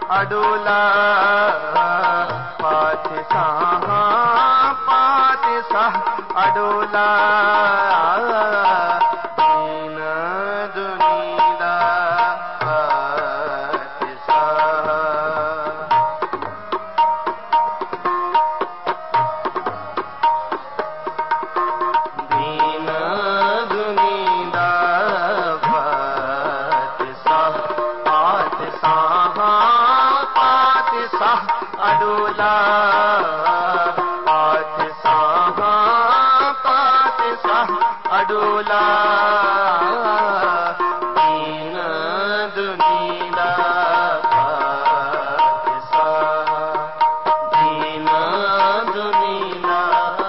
अडोला पातशाह पातशाह अडोला दीन दुनीला पातशाह दीन दुनीला पातशाह पातशाह पातशाह अडोला पातशाह पातशाह अडोला दीन दुनीला पातशाह दीन दुनीला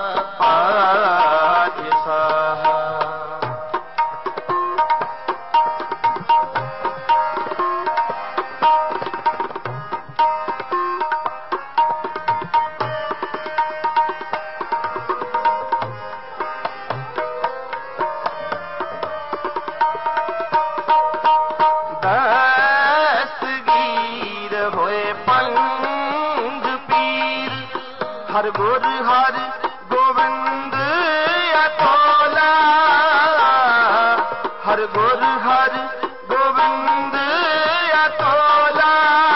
पातशाह दस्तगीर होए पंज पीर हर गुर हर गोविंद अतोला हर गुर हर गोविंद अतोला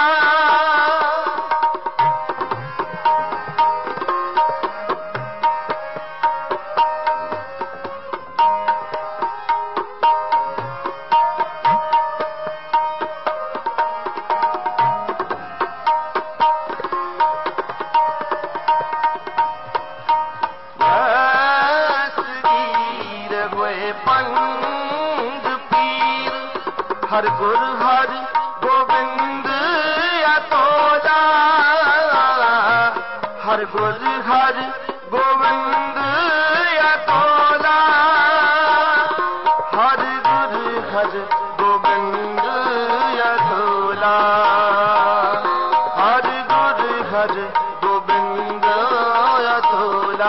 पंज पीर हर गुर हर गोविंद अतोला हर गुर हर गोविंद अतोला हर गुर हर गोविंद अतोला हर गुर हर गोविंद अतोला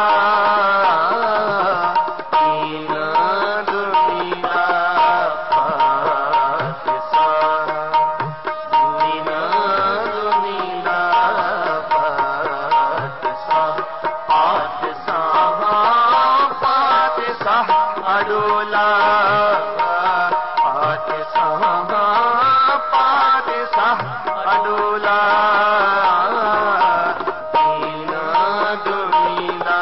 अडोला पातशाह पातशाह अडोला दीन दुनीला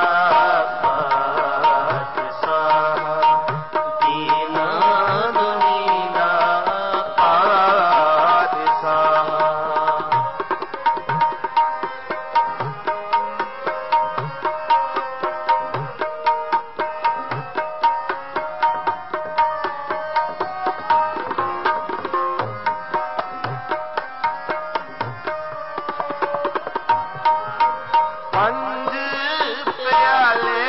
पातशाह दीन दुनीला पातशाह पंज प्याले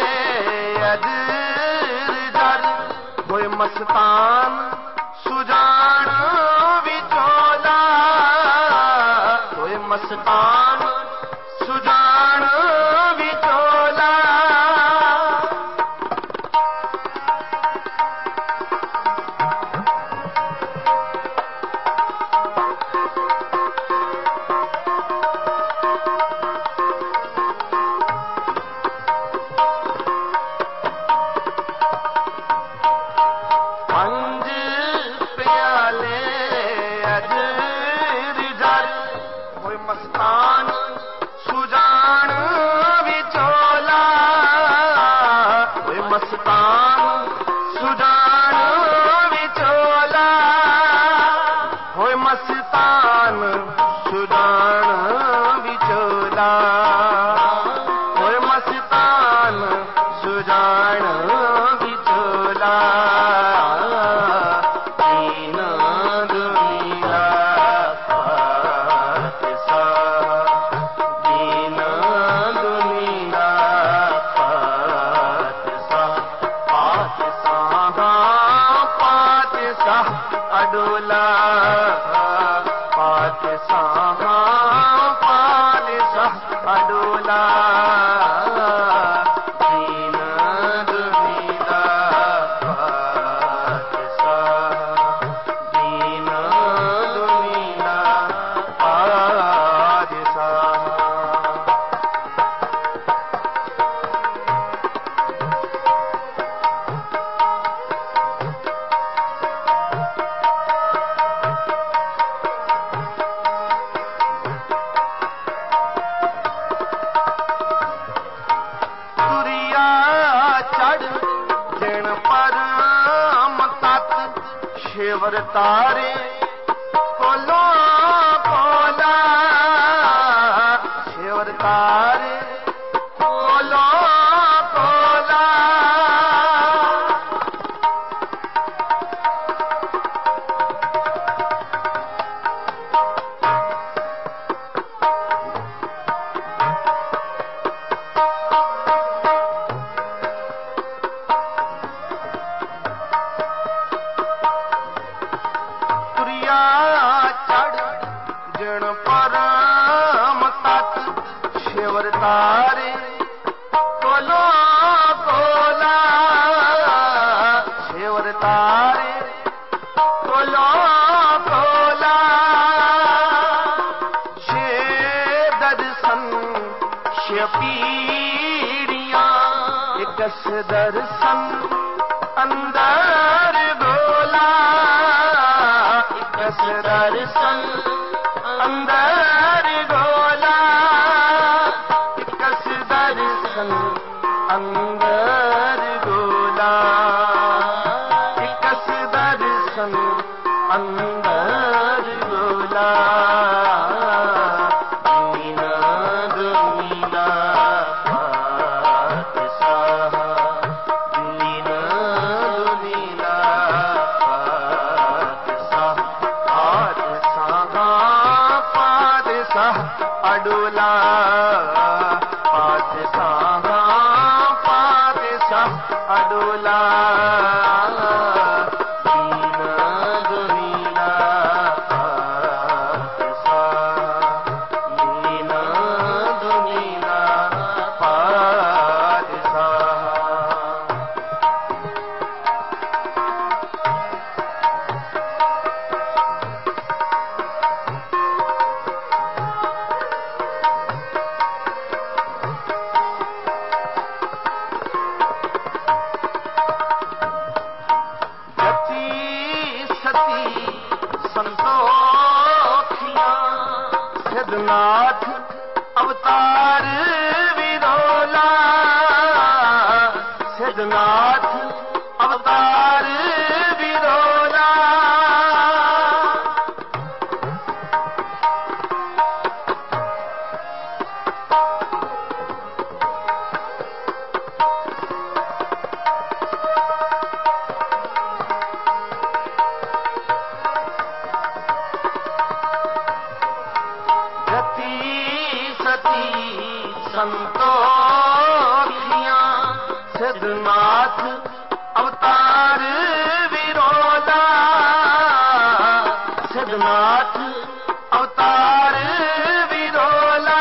अजर जर होए मस्तान सुजान विचोला होए मस्तान सुजान विचोला पंज प्याले अजर जर होए मस्तान सुजान विचोला होए मस्तान सुजान विचोला होए मस्तान सुजान विचोला होए मस्तान सुजान विचोला दीन दुनीला पातशाह दीन दुनीला पातशाह पातशाह पातशाह अडोला पातशाह पातशाह अडोला दीन दुनीला पातशाह दीन दुनीला पातशाह परम तत् शेवर तारे कोलो कोला शेवर तारे कोलो कोला जन परम तत् शेवर तारे कोलो कोला शेवर तारे कोलो कोला शे दर्शन शे पीड़ियां एकस दर्शन अंदर गोला एकस दर्शन अंदर गोला एकस दर्शन अंदर गोला एकस दर्शन अंदर गोला मीना दुमीना पातशाह मीना दुमीना पातशाह अडोला पातशाह पातशाह अडोला मीना दुमीना पातशाह मीना दुमीना पातशाह संतोखिया सिद्धनाथ अवतार विरोला सिद्धनाथ अवतार विरोला संतोखिया सिद्धनाथ अवतार विरोला सिद्धनाथ अवतार विरोला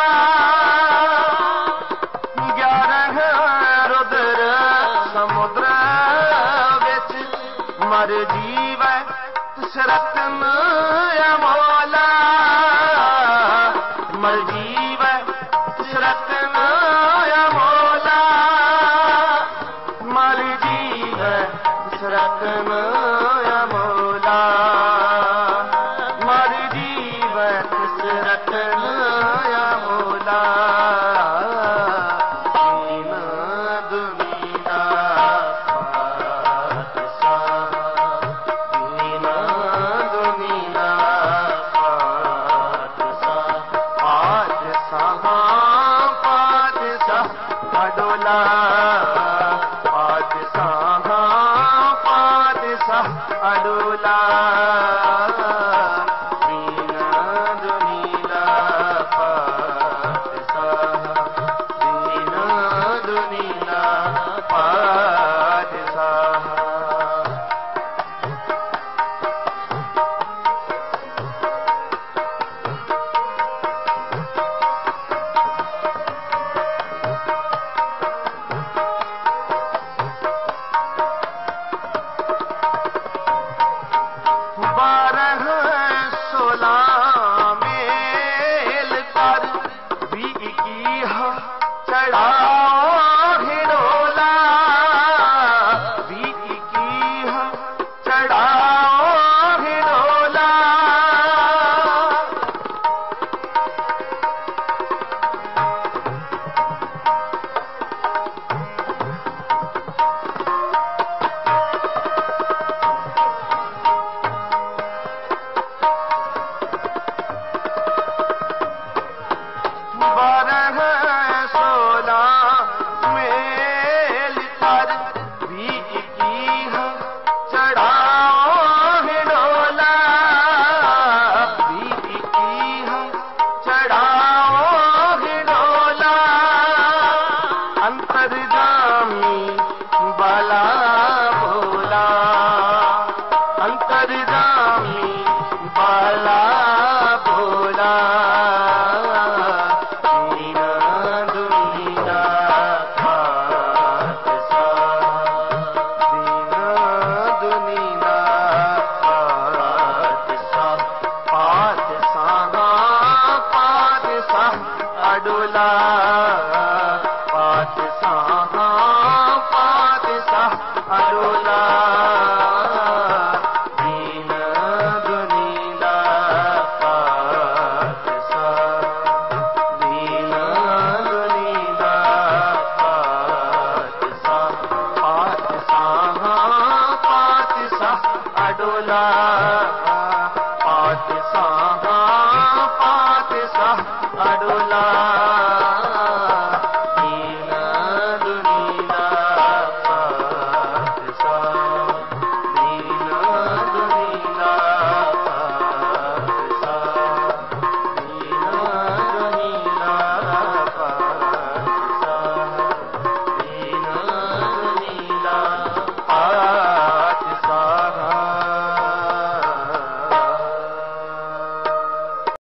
11 रुद्र समुद्र विच मर जीवै तिस रतन अमोला मर जीवै रतन अमोला मर जीवै रतन अमोला मर जीवै रतन अमोला मीना दुमीना पातशाह मीना दुमीना पातशाह अडोला पातशाह पातशाह अडोला मीना दुमीना पातशाह मीना दुमीना पातशाह दुनीला दीना दुनीला अडुला पातशाह अडुला दीन दुनीला पातशाह दीन दुनीला पातशाह अडुला पातशाह अडुला